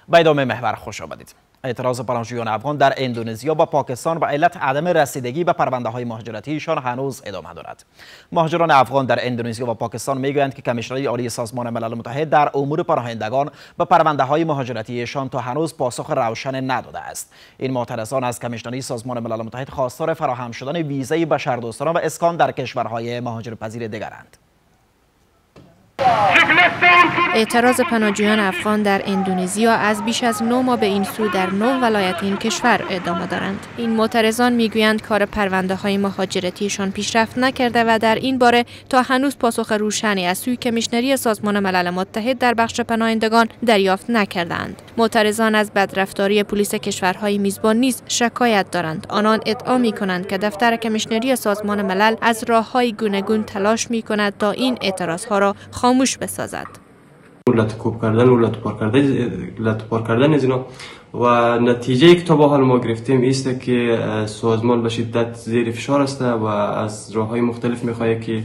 به ادامه محور خوش آمدید. اعتراض پناهجویان افغان در اندونزیا و پاکستان به علت عدم رسیدگی به پرونده های مهاجرتیشان هنوز ادامه دارد. مهاجران افغان در اندونزیا و پاکستان میگویند که کمیشنری عالی سازمان ملل متحد در امور پناهندگان به پرونده های مهاجرتیشان تا هنوز پاسخ روشن نداده است. این معترضان از کمیشنری سازمان ملل متحد خواستار فراهم شدن ویزای بشردوستانه و اسکان در کشورهای مهاجرپذیر دیگرند. اعتراض پناهجویان افغان در اندونزیا از بیش از 9 ماه به این سو در 9 ولایت این کشور ادامه دارند. این معترضان میگویند کار پرونده های مهاجرتیشان پیشرفت نکرده و در این باره تا هنوز پاسخ روشنی از سوی کمیشنری سازمان ملل متحد در بخش پناهندگان دریافت نکردند. معترضان از بدرفتاری پلیس کشورهای میزبان نیز شکایت دارند. آنان ادعا می‌کنند که دفتر کمیشنری سازمان ملل از راه‌های گوناگون تلاش می‌کند تا این اعتراضها را خاموش بسازد. لطکوب کردن و لطپار کردن از اینا و نتیجه که تا با حال ما گرفتیم است که سازمان به شدت زیر فشار است و از راه‌های مختلف می‌خواهد که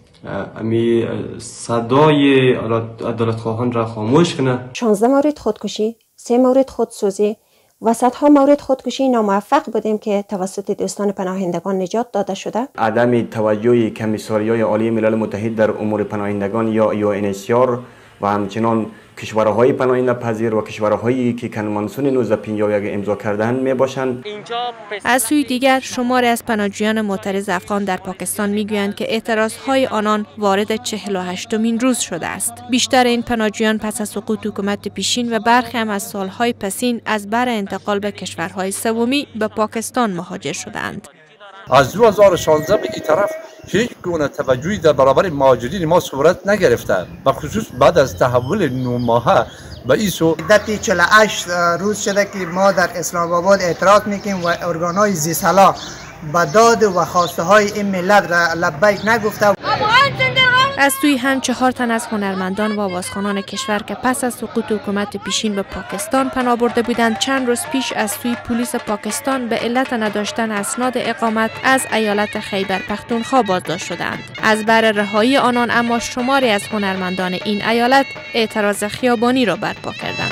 امی صدای عدالتخواهان را خاموش کنه. 16 مورد خودکشی، 3 مورد خودسوزی و صدها مورد خودکشی ناموفق بودیم که توسط دوستان پناهندگان نجات داده شده. عدم توجه کمیساریای عالی ملل متحد در امور پناهندگان یا UNHCR و همچنان کشورهای پناهنده پذیر و کشورهایی که کنوانسیون 1951 امضا کرده‌اند میباشند. از سوی دیگر شماری از پناهجویان معترض افغان در پاکستان میگویند که اعتراضهای آنان وارد 48مین روز شده است. بیشتر این پناهجویان پس از سقوط حکومت پیشین و برخی هم از سالهای پسین از بر انتقال به کشورهای سومی به پاکستان مهاجر شدند. از 2016 به این طرف هیچ گونه توجهی در برابر مهاجرین ما صورت نگرفته، به خصوص بعد از تحول 9 ماهه به این سو. مدت 48 روز شده که ما در اسلام آباد اعتراض میکنیم و ارگانهای ذی‌صلاح به داد و خواسته های این ملت را لبیک نگفته. از سوی هم 4 تن از هنرمندان و آوازخوانان کشور که پس از سقوط حکومت پیشین به پاکستان پناه برده بودند چند روز پیش از سوی پلیس پاکستان به علت نداشتن اسناد اقامت از ایالت خیبر پختونخوا بازداشت شدند. از بر رهایی آنان اما شماری از هنرمندان این ایالت اعتراض خیابانی را برپا کردند.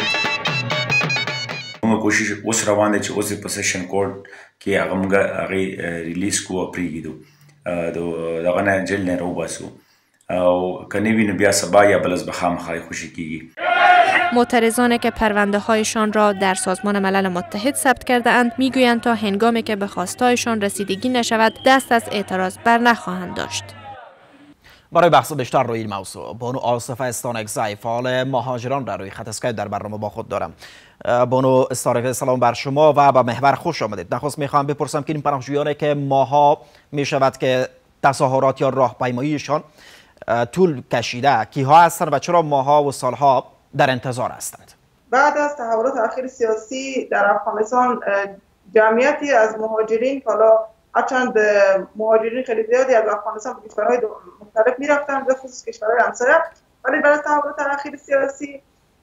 ما کوشش اوس روان دي چې اوس په سیشن کورټ کې هغه موږ ریلیز کو پریږدو دغه نه جیل نه روباسو او کنی وینو بیا سبا یا بلز بخامخای خوشی کیږي. معترضانی که پرونده هایشان را در سازمان ملل متحد ثبت کرده اند میگویند تا هنگامی که به خواستهایشان رسیدگی نشود دست از اعتراض بر نخواهند داشت. برای بحث بیشتر روی این موضوع بانو آصف استانکزی فعال مهاجران را روی خط اسکایپ در برنامه با خود دارم. بانو استانکزی سلام بر شما و به محور خوش آمدید. نخست میخوام بپرسم که این پناهجویانی که ماها میشود که تظاهرات یا راهپیماییشان طول کشیده کیها هستند و چرا ماها و سالها در انتظار هستند؟ بعد از تحولات اخیر سیاسی در افغانستان جمعیتی از مهاجرین حالا هرچند مهاجرین خیلی زیادی از افغانستان به کشورهای مختلف میرفتند به خصوص کشورهای همسایه، ولی بعد از تحولات اخیر سیاسی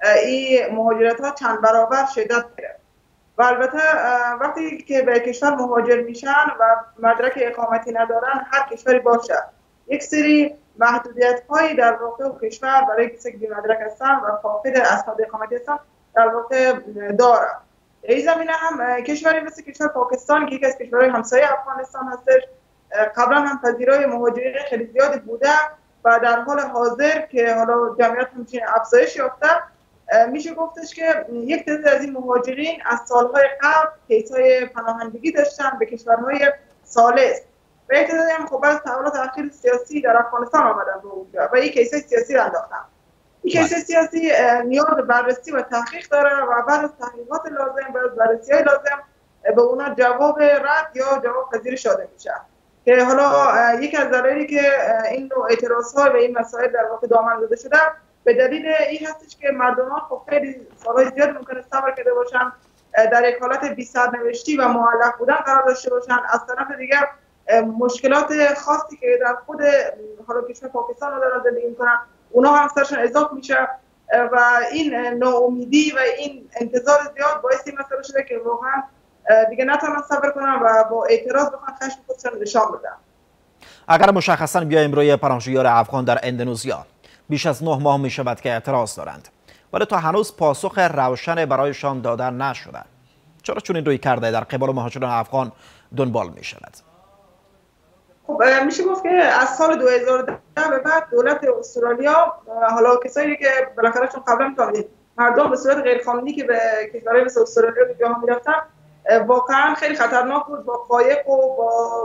این مهاجرت ها چند برابر شدت گرفت و البته وقتی که به کشور مهاجر میشن و مدرک اقامتی ندارن هر کشوری باشه یک سری محدودیت هایی در واقع کشور برای کسی که بی مدرک هستن و فاقد اسناد اقامتی هستن در واقع داره. این زمینه هم کشوری مثل کشور پاکستان که یکی از کشورهای همسایه افغانستان هستش قبلا هم پذیرای مهاجرین خیلی زیادی بوده و در حال حاضر که حالا جمعیت همچنین افزایش یافته میشه گفتش که یک تعداد از این مهاجرین از سالهای قبل کیس‌های پناهندگی داشتن به کشورهای ثالث و یک تعدادی هم خب بعد از تحولات اخیر سیاسی در افغانستان آمدن به اونجا و این کیس‌های سیاسی را انداختن. این کیس‌های سیاسی نیاز به بررسی و تحقیق داره و بعد از تحقیقات لازم بعد از بررسی‌های لازم به اونا جواب رد یا جواب پذیر شده میشه که حالا یک از دلایلی که این نوع اعتراض‌ها به این مسائل در واقع دامن زده شده به دلیل این هستش که مردمان خب خیلی سالهای زیاد ممکنه صبر کرده باشن در یک حالت بی سرنوشتی و معلق بودن قرار داشته باشن. از طرف دیگر مشکلات خاصی که در خود حالا کشور پاکستان دارن زندگی میکنن اونا هم سرشون اضافه میشه و این ناامیدی و این انتظار زیاد باعث این مسئله شده که واقعا دیگه نتونن صبر کنن و با اعتراض بخوان خشم خودشون نشان بدن. اگر مشخصا بیایم روی پناهجویان افغان در اندونزیا بیش از 9 ماه می شود که اعتراض دارند. ولی تا هنوز پاسخ روشن برایشان داده نشده. چرا چون این روی کرده در قبال مهاجران افغان دنبال می شود؟ خب میشه گفت که از سال 2010 به بعد دولت استرالیا، حالا کسایی که بالاخره چون قبلا می‌فهمید مردم به صورت غیرقانونی که به کشورهای مثل استرالیا به جاها میرفتن، واقعا خیلی خطرناک بود با قایق و با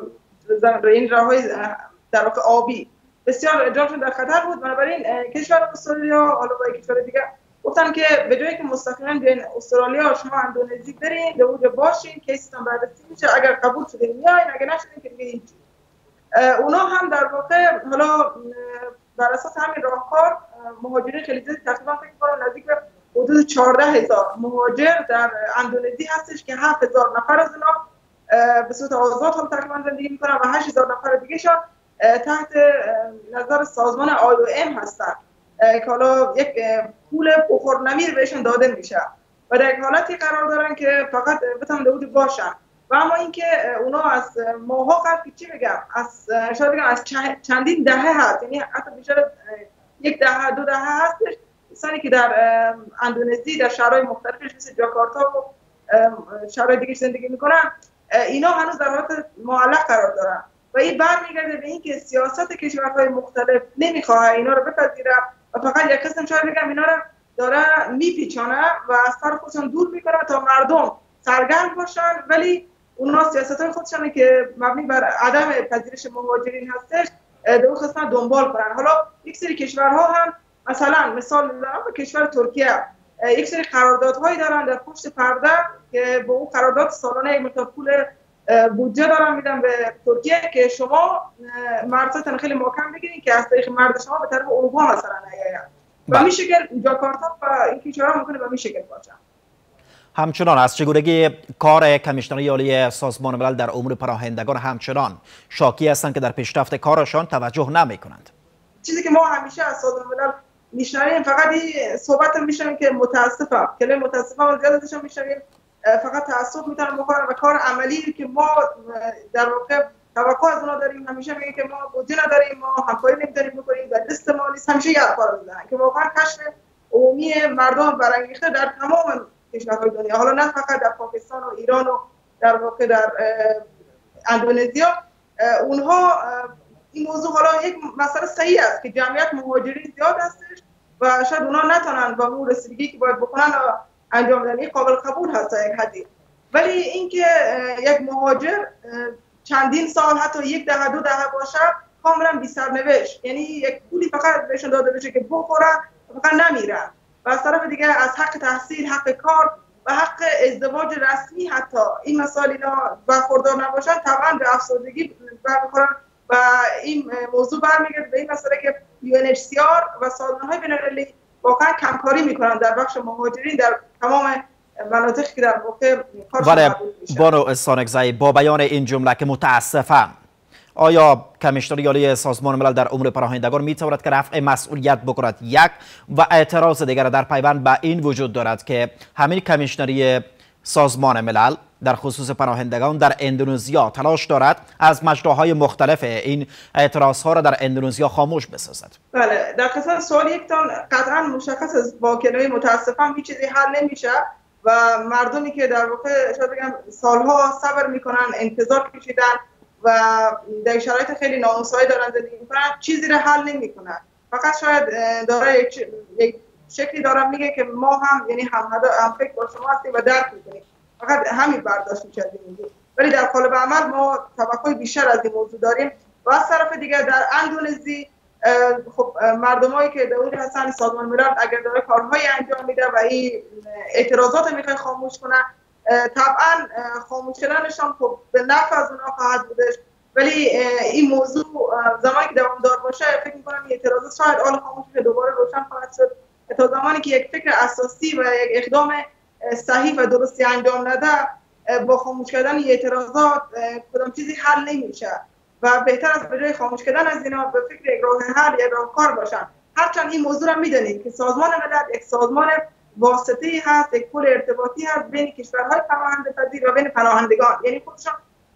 این راههای در واقع آبی بسیار جانشون در خطر بود. بنابراین کشور استرالیا حالا با کشور دیگه گفتن که به جایی که مستقیما بیاین استرالیا، شما اندونزی برین، در اونجا باشین، کیستون بررسی میشه، اگر قبول شدین میاین، اگر نشدین که دیگه هیچ. اونا هم در واقع حالا بر اساس همین راهکار مهاجرین خیلی زیادی، تقریبا فکر کنم نزدیک به حدود 14,000 مهاجر در اندونزی هستش که 7,000 نفر از اونا به صورت آزاد هم تقریبا زندگی میکنن و 8,000 نفر دیگه شان تحت نظر سازمان IOM هستن که حالا یک پول بخورنمیر بهشون داده میشه و در یک حالتی قرار دارن که فقط بتونن دود باشن. و اما اینکه اونا از ماها قبل چی بگم، از شاید بگم از چندین دهه هست، یعنی حتی بیشتر یک دهه 2 دهه هستش کسانی که در اندونزی در شهرهای مختلفش مثل جاکارتا و شهرهای دیگه زندگی میکنن، اینا هنوز در حالت معلق قرار دارن و این برمیگرده به اینکه سیاست کشورهای مختلف نمیخواه اینا رو بپذیره و فقط یک قسم شاید بگم اینا رو داره میپیچانه و از طرف خودشون دور میکنه تا مردم سرگرم باشن، ولی اونا سیاست‌های خودشونه که مبنی بر عدم پذیرش مهاجرین هستش در اون قسمت دنبال کنن. حالا یک سری کشورها هم مثلا مثال میزنم کشور ترکیه یک سری قراردادهایی دارن در پشت پرده که با اون قرارداد سالانه یک مقدار پول بودجه دارن میدن به ترکیه که شما مرزتون خیلی محکم بگیرین که از طریق مرز شما به طرف اروپا مثلا نیاین و این شکل جاکارتا و این کشورها ممکنه به این شکل باشن. همچنان از چگونگی کار کمیشنری عالی سازمان ملل در امور پناهندگان همچنان شاکی هستند که در پیشرفت کارشان توجه نمی کنند. چیزی که ما همیشه از سازمان ملل میشنویم فقط این صحبت میشنویم که متاسفم، کلمه متاسفم زیاد ازشون میشنویم، فقط تاسف میتونن بکنن و کار عملی که ما در واقع توقع از اونا داریم همیشه میگه که ما بودجه نداریم، ما همکاری نمیتونیم بکنیم و لیست ما نیست، همیشه یه کار میزنن که واقعا کشف عمومی مردم برانگیخته در تمام کشورهای دنیا، حالا نه فقط در پاکستان و ایران و در واقع در اندونزیا، اونها این موضوع حالا یک مسئله صحیح است که جمعیت مهاجرین زیاد هستش و شاید اونها نتونن با اون رسیدگی که باید بکنن انجام بدن، قابل قبول هست تا یک حدی، ولی اینکه یک مهاجر چندین سال حتی یک دهه 2 دهه باشه کاملا بی سرنوشت، یعنی یک پولی فقط بهشون داده بشه که بخورن فقط نمیرن و از طرف دیگه از حق تحصیل، حق کار و حق ازدواج رسمی حتی این مسائل اینا برخوردار نباشن طبعا به افسردگی برمیخورن و این موضوع برمیگرده به این مسئله که UNHCR و سازمان‌های بین‌المللی واقعا کمکاری میکنن در بخش مهاجرین در تمام مناطقی که در واقع کارشون مربوط میشه. بانو سانکزی، با بیان این جمله که متاسفم، آیا کمیشنری عالی سازمان ملل در امور پناهندگان میتواند که رفع مسئولیت بکند؟ یک و اعتراض دیگر در پیوند به این وجود دارد که همین کمیشنری سازمان ملل در خصوص پناهندگان در اندونزیا تلاش دارد از مجراهای مختلف این اعتراض ها را در اندونزیا خاموش بسازد. بله، در قسمت سوال یکتان قطعا مشخص است با کلمه متاسفم هیچ چیزی حل نمیشه و مردمی که در واقع شاید بگم سالها صبر میکنن، انتظار کشیدن و در شرایط خیلی نامساعد دارن زندگی میکنن، چیزی رو حل نمیکنن. فقط شاید داره یک شکلی دارم میگه که ما هم یعنی هم فکر با شما هستیم و درک میکنیم، فقط همین برداشت میشه دیگه، ولی در قالب عمل ما توقع بیشتر از این موضوع داریم. و از طرف دیگه در اندونزی خب مردمایی که در اونجا هستن سازمان ملل اگر داره کارهای انجام میده و این اعتراضات میخواد خاموش کنه، طبعا خاموش کردنشان خب به نفع از اونها خواهد بودش، ولی این موضوع زمانی که دوامدار باشه فکر میکنم این اعتراضات شاید حال خاموش دوباره روشن خواهد شد تا زمانی که یک فکر اساسی و یک اقدام صحیح و درستی انجام نده با خاموش کردن این اعتراضات کدام چیزی حل نمیشه و بهتر است به جای خاموش کردن از اینا به فکر یک راه حل یا راهکار باشن. هرچند این موضوع را میدونید که سازمان ملل یک سازمان واسطه‌ای هست، یک پل ارتباطی هست بین کشورهای پناهنده‌پذیر و بین پناهندگان، یعنی خودشان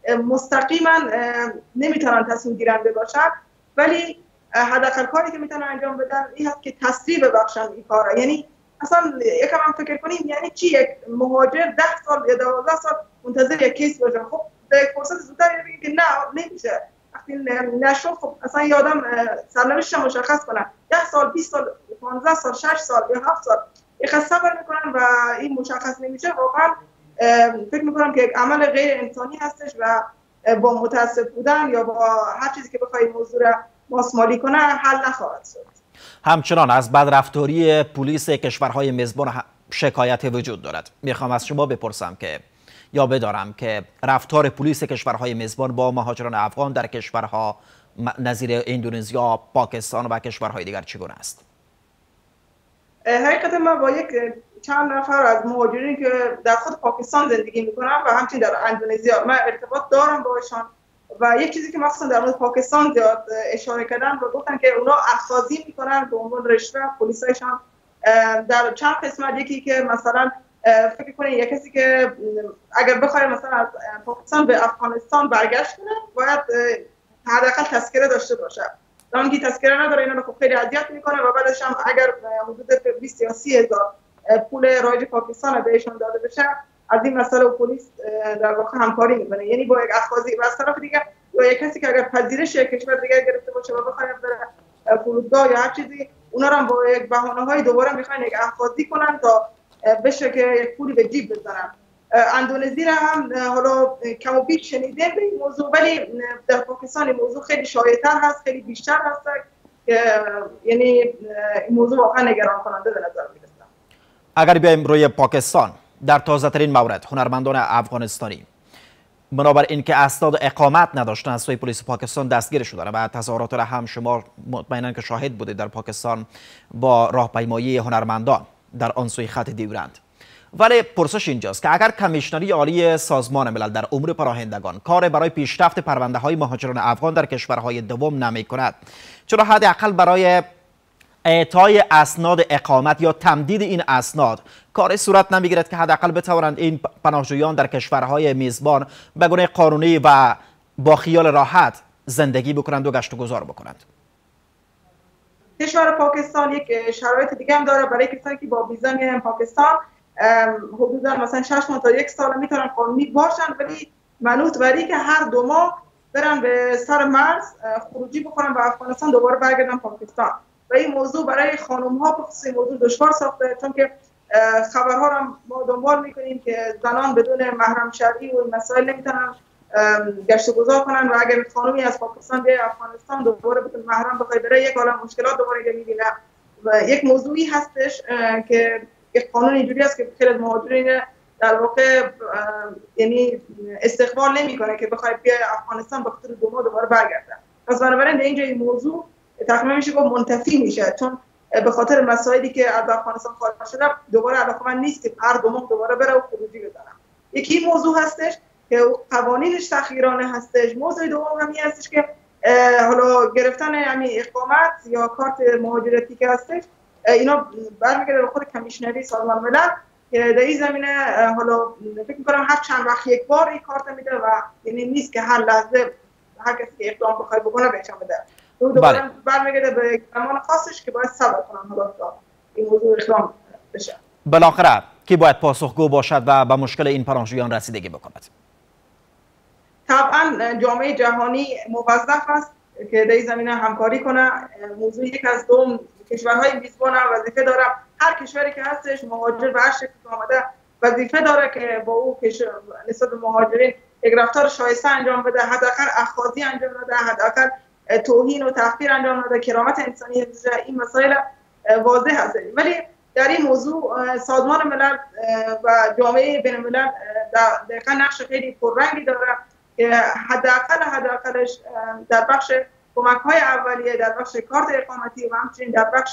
مستقیما نمیتونن تصمیم گیرنده باشن، ولی حداقل کاری که میتونن انجام بدن این هست که تسریع ببخشن این کارا، یعنی اصلا یکم هم فکر کنیم یعنی چی یک مهاجر 10 سال یا 12 سال منتظر یک کیس باشه. خب در یک فرصت زودتر بگیم که نه نمیشه. وقتی نشد خب اصلا یادم سرنوشتش مشخص کنن 10 سال 20 سال 15 سال 6 سال یا 7 سال یک صبر میکنن و این مشخص نمیشه. واقعا فکر میکنم که یک عمل غیر انسانی هستش و با متاسف بودن یا با هر چیزی که بخوای موضوع را ماسمالی کنه حل نخواهد شد. همچنان از بدرفتاری پلیس کشورهای میزبان شکایت وجود دارد. میخوام از شما بپرسم که یا بدارم که رفتار پلیس کشورهای میزبان با مهاجران افغان در کشورها نظیر اندونزیا، پاکستان و کشورهای دیگر چگونه است؟ حقیقتا من با یک چند نفر از مهاجرین که در خود پاکستان زندگی میکنم و همچنین در اندونزیا من ارتباط دارم با ایشان و یک چیزی که مخصوصا در مورد پاکستان زیاد اشاره کردن و گفتن که اونا اخاذی میکنن به عنوان رشوه پلیسایشان در چند قسمت. یکی که مثلا فکر کنید یک کسی که اگر بخواد مثلا از پاکستان به افغانستان برگشت کنه باید حداقل تذکره داشته باشه. اون که تذکره نداره اینا رو خب خیلی اذیت میکنه و بعدش هم اگر حدود 20 یا 30 هزار پول رایج پاکستان بهشون داده بشه از این مسئله و پلیس در واقع همکاری میکنه. یعنی با یک اخاذی و از طرف دیگه یا یک کسی که اگر پذیرش یک کشور دیگه گرفته باشه و بخواد بره فرودگاه یا هر چیزی اونا رو با یک بهانه‌های دوباره میخوان یک اخاذی کنن تا بشه که یک پولی به جیب بزنن. اندونزی را هم حالا کم و بیش شنیده به این موضوع ولی در پاکستان این موضوع خیلی شایع‌تر هست، خیلی بیشتر هست که یعنی این موضوع واقعا نگران کننده به نظر میرسه. اگر بیایم روی پاکستان در تازه ترین مورد هنرمندان افغانستانی بنابر اینکه اسناد اقامت نداشتن از سوی پلیس پاکستان دستگیر شدن و تظاهرات را هم شما مطمئنا که شاهد بودید در پاکستان با راهپیمایی هنرمندان در آن سوی خط دیورند. ولی پرسش اینجاست که اگر کمیشنری عالی سازمان ملل در امور پناهندگان کار برای پیشرفت پرونده های مهاجران افغان در کشورهای دوم نمی کند، چرا حداقل برای اعطای اسناد اقامت یا تمدید این اسناد کاری صورت نمیگیرد که حداقل بتوانند این پناهجویان در کشورهای میزبان به گونه قانونی و با خیال راحت زندگی بکنند و گشت و گذار بکنند؟ کشور پاکستان یک شرایط دیگه هم داره برای کسانی که با ویزا میان پاکستان حدودا مثلا 6 ماه تا 1 سال میتونن قانونی باشن ولی منوط بر که هر 2 ماه برن به سر مرز خروجی بکنن و افغانستان دوباره برگردن پاکستان. و این موضوع برای خانم ها بخصوص این موضوع دشوار ساخته چون که خبرها را ما دنبال میکنیم که زنان بدون محرم شرعی و این مسائل نمیتونن گشت و گذار کنن و اگر خانمی از پاکستان به افغانستان دوباره بدون محرم بخواد بره یک عالم مشکلات دوباره میبینه. و یک موضوعی هستش که یک قانون اینجوری است که خیلی از مهاجرین در واقع یعنی استقبال نمیکنه که بخواد بیای افغانستان به خاطر 2 ماه دوباره برگردن. پس بنابراین در اینجا این موضوع تقریبا میشه گفت منتفی میشه چون به خاطر مسائلی که از افغانستان خارج شده دوباره علاقمند نیست که هر 2 ماه دوباره بره و خروجی بزنه. یکی موضوع هستش که قوانینش تغییرانه هستش. موضوع دوم همی هستش که حالا گرفتن همین اقامت یا کارت مهاجرتی که هستش اینا برمیگرده به خود کمیشنری سازمان ملل که در این زمینه حالا فکر می‌کنم هر چند وقت یک بار این کارت میده و یعنی نیست که هر لحظه هر کسی که اقدام بخواد بکنه بهش بده. دوباره برمیگرده به زمان خاصش که باید صبر کنن حالا تا این موضوع اقدام بشه. بالاخره کی باید پاسخگو باشد و به مشکل این پناهجویان رسیدگی بکند؟ طبعا جامعه جهانی موظف است که در این زمینه همکاری کنه. موضوع یک از 2 کشورهای میزبان وظیفه داره. هر کشوری که هستش مهاجر به هر شکل آمده وظیفه داره که با او نسبت به مهاجرین یک رفتار شایسته انجام بده، حداقل اخاذی انجام بده، حداقل توهین و تحقیر انجام بده، کرامت انسانی این مسائل واضح هست. ولی در این موضوع سازمان ملل و جامعه بین الملل دقیقا نقش خیلی پررنگی داره که حداقلش در بخش کمک‌های اولیه، در بخش کارت اقامتی و همچنین در بخش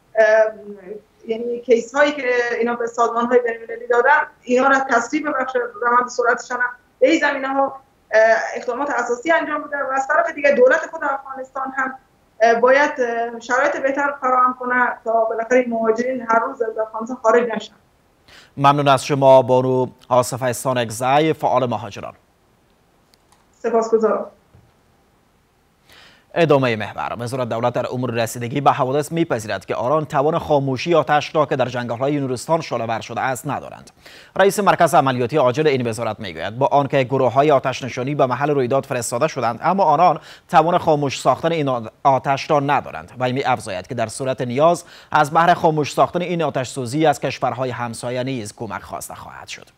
یعنی کیس هایی که اینا به سازمان های بین المللی دادن اینا را تصویب بخش روند سرعتشان به این زمینه ها اقدامات اساسی انجام بده و از طرف دیگه دولت خود افغانستان هم باید شرایط بهتر فراهم کنه تا بالاخره مهاجرین هر روز از افغانستان خارج نشن. ممنون از شما بانو آصف احسان اکزی، فعال مهاجران. سپاسگزارم. ادامه محور. وزارت دولت در امور رسیدگی به حوادث میپذیرد که آنان توان خاموشی آتش را که در جنگل‌های نورستان شعله‌ور شده است ندارند. رئیس مرکز عملیاتی عاجل این وزارت میگوید با آنکه گروه‌های آتش نشانی به محل رویداد فرستاده شدند، اما آنان توان خاموش ساختن این آتش را ندارند و می‌افزاید که در صورت نیاز از بهر خاموش ساختن این آتش سوزی از کشورهای همسایه نیز کمک خواسته خواهد شد.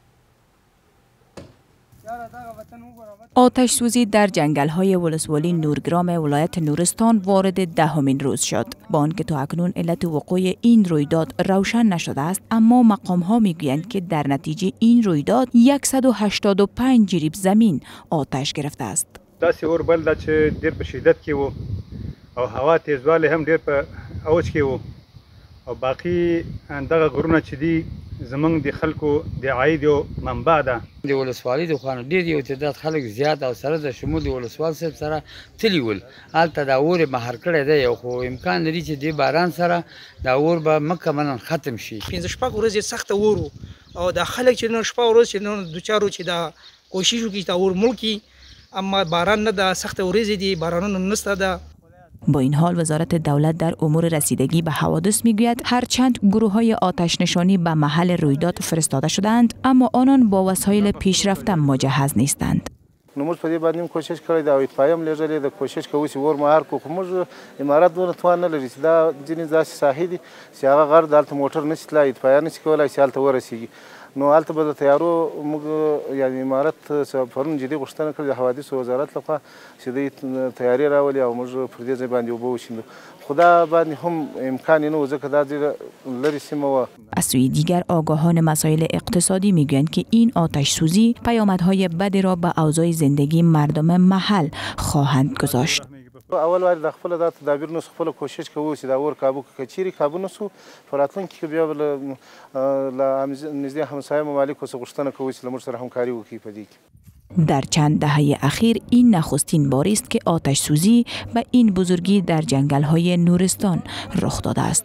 آتش سوزی در جنگل‌های ولسوالی نورگرام ولایت نورستان وارد 10مین روز شد. با آنکه تا اکنون علت وقوع این رویداد روشن نشده است، اما مقام‌ها میگویند که در نتیجه این رویداد 185 جریب زمین آتش گرفته است. داسې اور بل دا چې ډېر په شدت کې و او هوا تیزوالی هم ډېر په اوج کې و او باقي دغه غرونه چې دي زمونږ د خلکو د عاید یو منبع ده. د ولسوالۍ د خوا نه ډېر یو تعداد خلک زیات او سره د شمول د ولسوال صاحب سره تلي ول. هلته دا اور مهار کړی دی او خو امکان لري چې د باران سره دا اور به مکملا ختم شي. 15 ورځې سخته اور او دا خلک چې نن شپه ورځ چې نن دوچارو چې دا کوشش وکړي دا اور ملکی، اما باران نه دا سخته ورځې دي، بارانونه نشته ده. با این حال وزارت دولت در امور رسیدگی به حوادث میگوید هرچند گروه‌های آتش نشانی به محل رویداد فرستاده شدند، اما آنان با وسایل پیشرفته مجهز نیستند. موږ په دې باندې کوشش کړی دا او اتفاقیه هم لېږلې د کوشش کوو چې ور مهار کو، خو موږ امارات دونه توان نه لري چې دا ځینې داسې ساحې دي چې هغه غر دلته موټر نشي تلای، اتفاقیه نشي کولی چې هلته ورسېږي. نو هلته به د تیارو موږ یعنې امارت پرون جدي غوښتنه کړې د حوادثو وزارت لخوا چې دوی تیاري راولي او موږ پر دې ځای باندې اوبه وشیندو، خو دا باندې هم امکان نه و ځکه دا ډېره لرې سیمه وه. از سوی دیگر آگاهان مسائل اقتصادی میگویند که این آتش سوزی پیامدهای بدی را به اوضاع زندگی مردم محل خواهند گذاشت. اول واری د خپل د تدابیر نو خپل کوشش کوو چې دا اور کابو کچيري کابو نسو فراتلونکي کې بیا له نږدې همسایه ممالکو څخه غوښتنه کوو چې موږ سره همکاري وکړي په دې کې. در چند دهه اخیر این نخستین باری است که آتش سوزی به این بزرگی در جنگل‌های نورستان رخ داده است.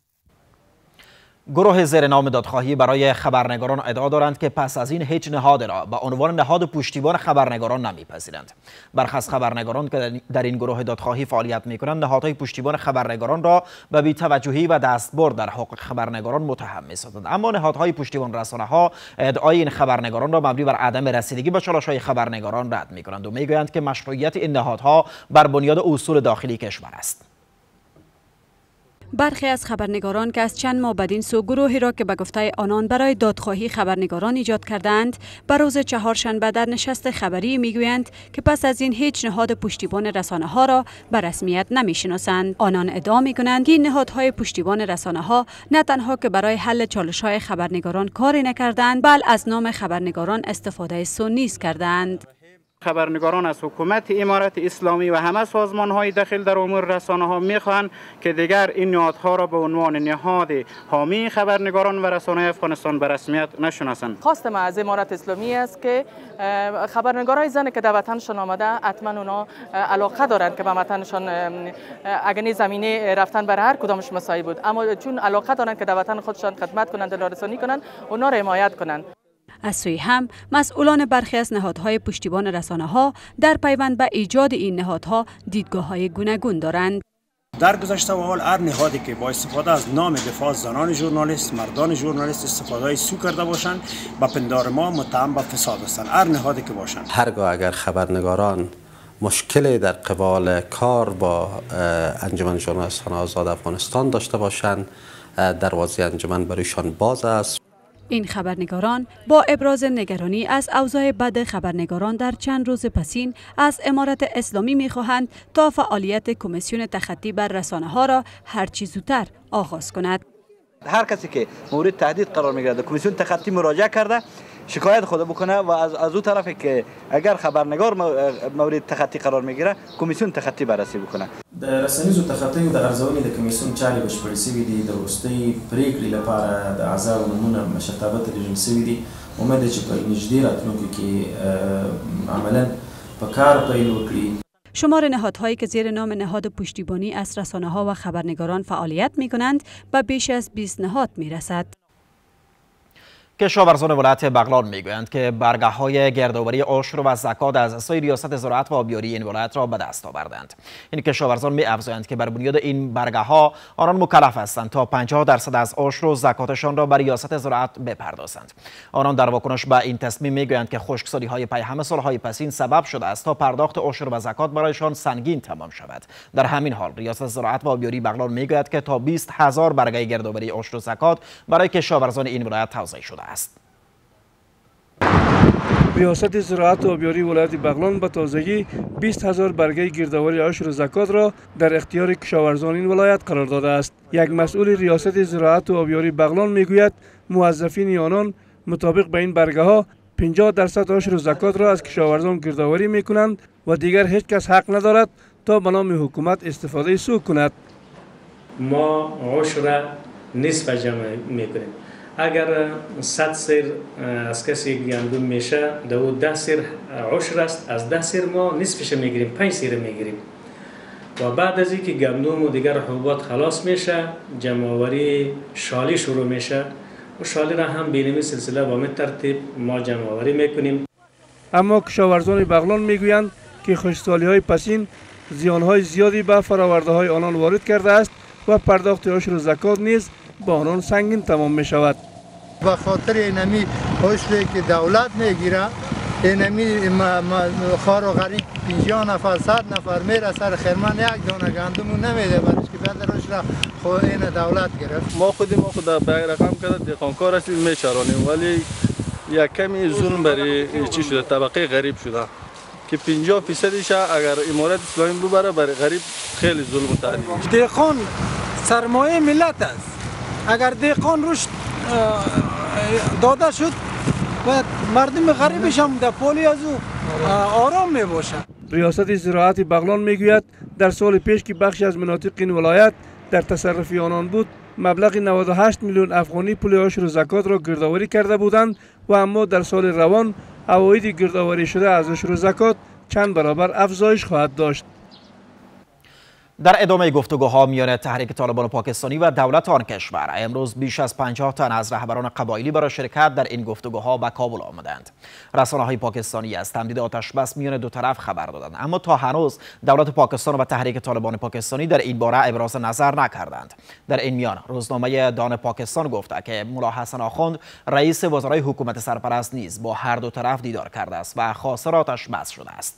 گروه زیر نام دادخواهی برای خبرنگاران ادعا دارند که پس از این هیچ نهاد را به عنوان نهاد پشتیبان خبرنگاران نمیپذیرند. برخی از خبرنگاران که در این گروه دادخواهی فعالیت میکنند نهادهای پشتیبان خبرنگاران را به بی‌توجهی و دستبرد در حقوق خبرنگاران متهم می‌سازند، اما نهادهای پشتیبان رسانه‌ها ادعای این خبرنگاران را مبنی بر عدم رسیدگی به چالش‌های خبرنگاران رد می‌کنند و میگویند که مشروعیت این نهادها بر بنیاد اصول داخلی کشور است. برخی از خبرنگاران که از چند ماه بدین سو گروهی را که به گفته آنان برای دادخواهی خبرنگاران ایجاد کردند به روز چهارشنبه در نشست خبری میگویند که پس از این هیچ نهاد پشتیبان رسانه ها را به رسمیت نمیشناسند. آنان ادعا میکنند که این نهادهای پشتیبان رسانه ها نه تنها که برای حل چالش های خبرنگاران کاری نکردند، بل از نام خبرنگاران استفاده سو نیز کردند. خبرنگاران از حکومت امارت اسلامی و همه سازمان‌های داخل در امور رسانه‌ها می‌خواهند که دیگر این نهادها را به عنوان نهاد حامی خبرنگاران و رسانه‌های افغانستان به رسمیت نشناسند. خواست ما از امارت اسلامی است که خبرنگارای زن که در وطنشان آمده حتما اونا علاقه دارند که به وطنشان اگه زمینه رفتن بر هر کدامش مساعی بود، اما چون علاقه دارند که در وطن خودشان خدمت کنند، دلارسانی کنند، اونا را حمایت کنند. از سوی هم مسئولان برخی از نهادهای پشتیبان رسانه‌ها در پیوند به ایجاد این نهادها دیدگاه‌های گوناگون دارند. در گذشته و حال هر نهادی که با استفاده از نام دفاع از زنان ژورنالیست، مردان ژورنالیست استفاده سو کرده باشند، با پندار ما متهم به فساد هستند. هر نهادی که باشند. هرگاه اگر خبرنگاران مشکلی در قبال کار با انجمن ژورنالیستان آزاد افغانستان داشته باشند، دروازه انجمن برایشان باز است. این خبرنگاران با ابراز نگرانی از اوضاع بد خبرنگاران در چند روز پسین از امارت اسلامی می‌خواهند تا فعالیت کمیسیون تخطی بر رسانه‌ها را هرچه زودتر آغاز کند. هر کسی که مورد تهدید قرار می‌گیرد کمیسیون تخطی مراجعه کرده شکایت خود بکنه و از اون طرفی که اگر خبرنگار مورد تخطی قرار میگیره کمیسیون تخطی بررسی بکنه. د رسنیزو تخطي او د ارزونې د کمیسیون چارې بشپړې شوې دي. د وروستۍ پریکړې لپاره د اعضاو نومونه مشرتابه ته لیږل شوي دي. امید ده چې په نږدې راتلونکي کې عملاً په کار پیل وکړي. شمار نهادهایی که زیر نام نهاد پشتیبانی از رسانه‌ها و خبرنگاران فعالیت می‌کنند به بیش از 20 نهاد می‌رسد. کشاورزان ولایت بغلان میگویند که برگه‌های گردآوری عشر و زکات از سوی ریاست زراعت و آبیاری این ولایت را به دست آوردند. این کشاورزان می‌افزایند که بر بنیاد این برگه‌ها آنان مکلف هستند تا 50% از عشر و زکاتشان را به ریاست زراعت بپردازند. آنان در واکنش به این تصمیم میگویند که خشکسالی‌های پی همه سال‌های پسین سبب شده است تا پرداخت عشر و زکات برایشان سنگین تمام شود. در همین حال ریاست زراعت و آبیاری بغلان میگوید که تا 20,000 برگه گردآوری عشر و زکات برای کشاورزان این ولایت توزیع شده است. ریاست زراعت و آبیاری ولایت بغلان به تازگی 20,000 برگه گردآوری عشر و زکات را در اختیار کشاورزان این ولایت قرار داده است. یک مسئول ریاست زراعت و آبیاری بغلان میگوید موظفین آنان مطابق به این برگه ها 50% عشر و زکات را از کشاورزان گردآوری میکنند و دیگر هیچ کس حق ندارد تا به نام حکومت استفاده سو کند. ما عشر نصف جمع میکنیم. اگر 100 سیر از کسی گندم میشه دو 10 سیر عشر است، از 10 سیر ما نصفش میگیریم، 5 سیر میگیریم و بعد از اینکه گندم و دیگر حبوبات خلاص میشه جمع آوری شالی شروع میشه و شالی را هم به این سلسله با ترتیب ما جمع آوری میکنیم. اما کشاورزان بغلان میگویند که خشکسالی های پسین زیانهای زیادی به فراورده های آنان وارد کرده است و پرداخت عشر و زکات نیز با آنان سنگین تمام می شود. به خاطر اینمی عشری که دولت میگیره اینمی خار و غریب 50 نفر 100 نفر میره سر خرمن یک دانه گندمو نمیده برش که بعد عشر خود این دولت گرفت. ما خود به رقم کرده دهقانکار هستیم میچرانیم ولی یک کمی ظلم برای چی شده طبقه غریب شده که 50% اگر امارت اسلامی ببره برای غریب خیلی ظلم و تعریف. دهقان سرمایه ملت است. اگر دهقان روش داده شد و مردم غریبش هم در پولی از او آرام می باشه. ریاست زراعت بغلان میگوید در سال پیش که بخشی از مناطق این ولایت در تصرف آنان بود مبلغ 98 میلیون افغانی پول عشر و زکات را گردآوری کرده بودند و اما در سال روان عواید گردآوری شده از عشر و زکات چند برابر افزایش خواهد داشت. در ادامه گفتگوها میان تحریک طالبان پاکستانی و دولت آن کشور امروز بیش از 50 تن از رهبران قبایلی برای شرکت در این گفتگوها به کابل آمدند. رسانه‌های پاکستانی از تمدید آتش بس میان دو طرف خبر دادند، اما تا هنوز دولت پاکستان و تحریک طالبان پاکستانی در این باره ابراز نظر نکردند. در این میان روزنامه دان پاکستان گفته که ملا حسن آخوند رئیس وزرای حکومت سرپرست نیز با هر دو طرف دیدار کرده است و خواستار آتش بس شده است.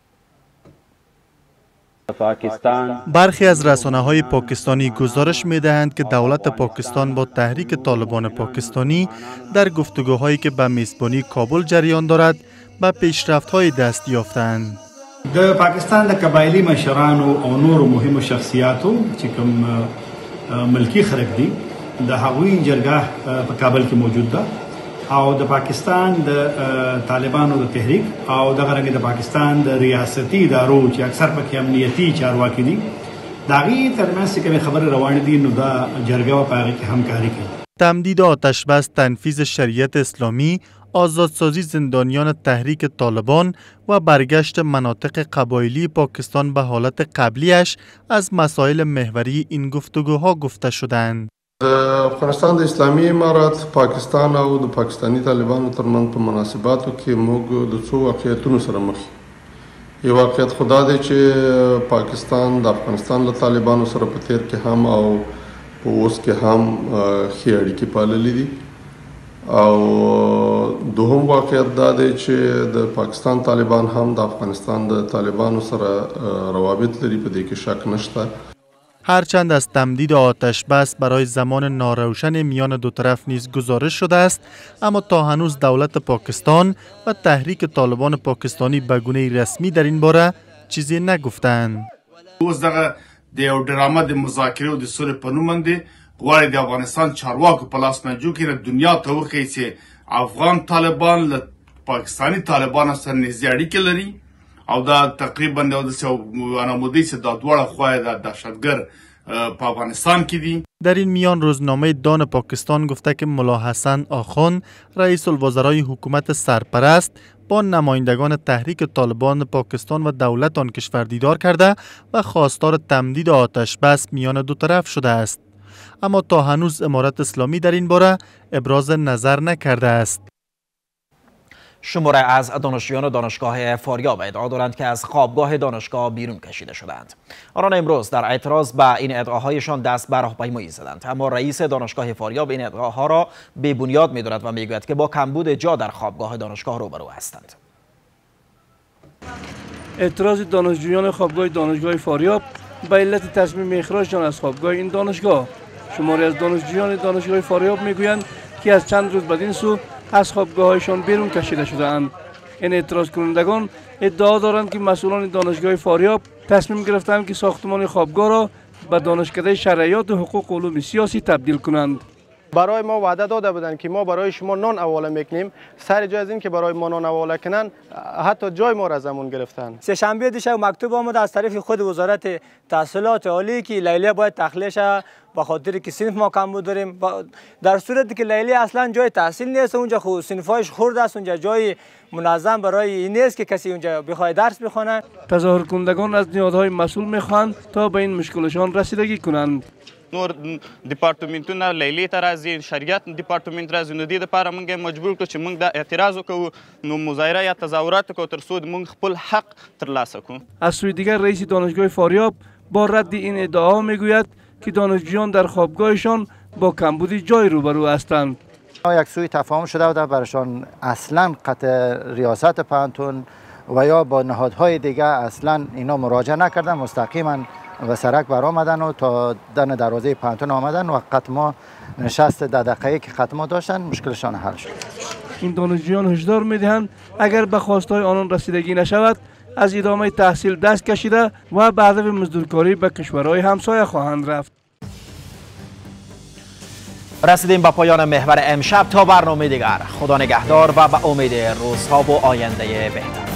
برخی از رسانه‌های پاکستانی گزارش می‌دهند که دولت پاکستان با تحریک طالبان پاکستانی در گفتگوهایی که به میزبانی کابل جریان دارد به پیشرفت‌های دست یافتند. د پاکستان د قبایلی مشرانو او نورو مهمو شخصیاتو چې کوم ملکی خلک دي د هغوی جرګه په کابل کې موجود ده او د پاکستان د طالبانو د تحریک او دغه رنګ د پاکستان د ریاستي ادارو چې اکثر پکې امنیتي چارواکي دي د هغې ترمنځ چې کومې خبرې روانې دي نو دا جرګه به په هغې کې همکاري کوي. تمدید آتش بس، تنفیذ شریعت اسلامی، آزادسازی زندانیان تحریک طالبان و برگشت مناطق قبایلی پاکستان به حالت قبلیش از مسائل محوری این گفتگوها گفته شدند. د افغانستان د اسلامي امارات پاکستان او د پاکستانی طالبانو ترمنځ په مناسباتو کې موږ د څو واقعیتونو سره مخ یو واقعیت خدا دی چې پاکستان د افغانستان له طالبانو سره په تیر کې هم او په اوس کې هم ښې اړیکې پاللې دي او دوهم واقعیت دا دی چې د پاکستان طالبان هم د افغانستان د طالبانو سره روابط لري په دې کې شک نشته. هرچند از تمدید آتش بس برای زمان ناروشن میان دو طرف نیز گزارش شده است، اما تا هنوز دولت پاکستان و تحریک طالبان پاکستانی به گونه رسمی در این باره چیزی نگفتند. اوس دغه د یو ډرامه د مذاکرې او د سولې په نوم باندې غواړي د افغانستان چارواکو په لاس منجو کړي دنیا ته وښیي چې افغان طالبان له پاکستانی طالبانو سره نږدې اړیکې لري او دا تقریبا د انامودی چې دا دواړه خواهی د دهشتګر په افغانستان کې دي. در این میان روزنامه دان پاکستان گفته که ملا حسن آخوند رئیس الوزرای حکومت سرپرست با نمایندگان تحریک طالبان پاکستان و دولت آن کشور دیدار کرده و خواستار تمدید آتش بس میان دو طرف شده است. اما تا هنوز امارت اسلامی در این باره ابراز نظر نکرده است. شماره از دانشجویان دانشگاه فاریاب ادعا دارند که از خوابگاه دانشگاه بیرون کشیده شدند. آنان امروز در اعتراض به این ادعاهایشان دست به راهپیمایی زدند، اما رئیس دانشگاه فاریاب این ادعاها را بی بنیاد می‌داند و میگوید که با کمبود جا در خوابگاه دانشگاه روبرو هستند. اعتراض دانشجویان خوابگاه دانشگاه فاریاب به علت تصمیم اخراجشان از خوابگاه این دانشگاه. شماری از دانشجویان دانشگاه فاریاب میگویند که از چند روز بدین سو از خوابگاهشان بیرون کشیده شده‌اند. این اعتراض کنندگان ادعا دارند که مسئولان دانشگاه فاریاب تصمیم گرفتند که ساختمان خوابگاه را به دانشکده شرعیات و حقوق علوم سیاسی تبدیل کنند. برای ما وعده داده بودند که ما برای شما نان حواله میکنیم، سر جای از این که برای ما نان حواله کنن حتی جای ما را از همون گرفتن. سه شنبه دیشب مکتوب آمده از طرف خود وزارت تحصیلات عالی که لیلی باید تخلیه شه به خاطر که صنف ما کم داریم، در صورتی که لیلی اصلا جای تحصیل نیست، اونجا خود صنفایش خرد است، اونجا جای منظم برای این نیست که کسی اونجا بخواد درس بخونه. تظاهر کنندگان از نهادهای مسئول میخواهند تا به این مشکلشان رسیدگی کنند. نور دیپارتمنتونه لیلی ته راځي، شریعت دیپارتمنت راځي، نو دې دپاره موږ مجبور کړو چې موږ دا اعتراض وکړو، نو مظاهره یا تظاهرات وکړو تر څو موږ خپل حق ترلاسه کړو. از سوی دیگر رئیس دانشگاه فاریاب با رد این ادعا میگوید که دانشجویان در خوابگاهشان با کمبودی جای روبرو هستند. یک سوی تفاهم شده بوده برشان اصلا قطع ریاست پانتون و یا با نهادهای دیگه اصلا اینا مراجعه نکردن، مستقیما و سرک برآمدن و تا دن دروازه پانتون آمدن و ختما نشست 10 دقیقه‌ای که ختما داشتن مشکلشان حل شد. این دانشجویان هشدار میدهند اگر به خواستهای آنان رسیدگی نشود از ادامه تحصیل دست کشیده و به هدف مزدورکاری به کشورهای همسایه خواهند رفت. رسیدیم به پایان محور امشب. تا برنامه دیگر خدا نگهدار و به امید روزها و آینده بهتر.